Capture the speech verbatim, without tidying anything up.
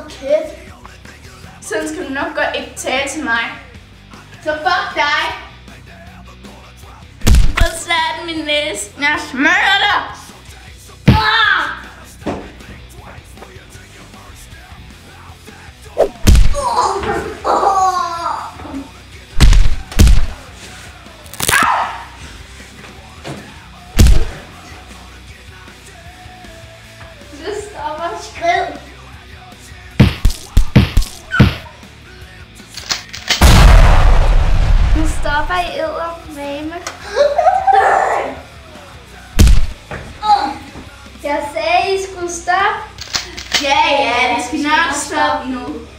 Hold kæft. Sådan skal du nok godt ikke tale til mig. Så fuck dig. Få sat min næse. Jeg smører dig. Ah! Det stopper skrid. Nu stopper I eddermame. Jeg sagde, I skulle stoppe. Ja, ja, det skal nok stoppe nu.